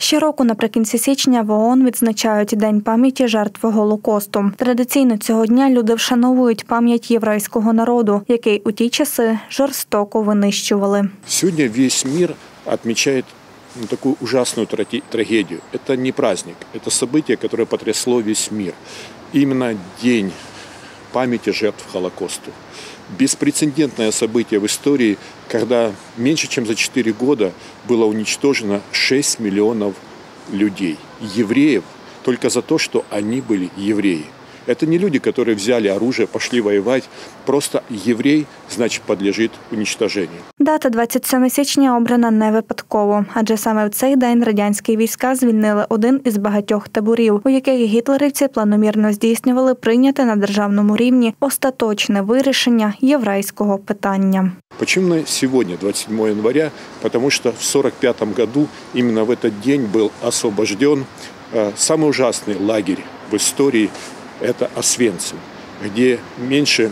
Щороку наприкінці січня в ООН відзначають День пам'яті жертв Голокосту. Традиційно цього дня люди вшановують пам'ять єврейського народу, який у ті часи жорстоко винищували. Сьогодні весь світ відмічає такую ужасную трагедию. Это не праздник, это событие, которое потрясло весь мир. Именно День памяти жертв Холокоста. Беспрецедентное событие в истории, когда меньше чем за 4 года было уничтожено 6 миллионов людей, евреев, только за то, что они были евреи. Это не люди, которые взяли оружие, пошли воевать. Просто єврей, значить, підлежить уничтоженню. Дата 27 січня обрана не випадково, адже саме в цей день радянські війська звільнили один із багатьох таборів, у яких гітлерівці планомірно здійснювали прийняте на державному рівні остаточне вирішення єврейського питання. Почему сегодня, 27 января? Потому что в 1945 году именно в этот день был освобожден самый ужасный лагерь в истории. Это Освенцим, где меньше,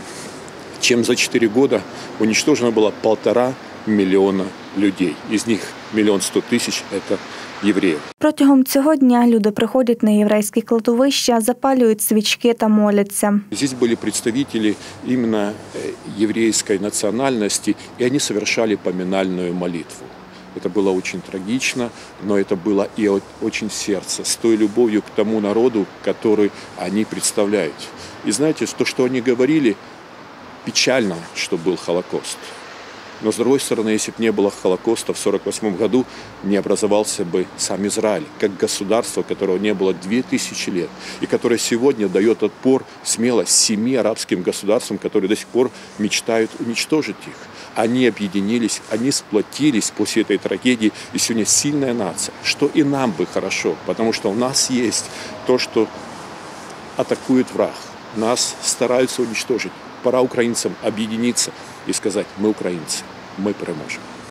чем за 4 года уничтожено было 1,5 миллиона людей. Из них 1 100 000 – это євреїв. Протягом цього дня люди приходять на єврейські кладовища, запалюють свічки та моляться. Здесь были представители именно еврейской национальности, и они совершали поминальную молитву. Это было очень трагично, но это было и очень сердце, с той любовью к тому народу, который они представляют. И знаете, то, что они говорили, печально, что был Холокост. Но, с другой стороны, если бы не было Холокоста, в 1948 году не образовался бы сам Израиль, как государство, которого не было 2000 лет, и которое сегодня дает отпор смело 7 арабским государствам, которые до сих пор мечтают уничтожить их. Они объединились, они сплотились после этой трагедии, и сегодня сильная нация, что и нам бы хорошо, потому что у нас есть то, что атакует враг, нас стараются уничтожить. Пора украинцам объединиться и сказать: мы украинцы, мы переможем.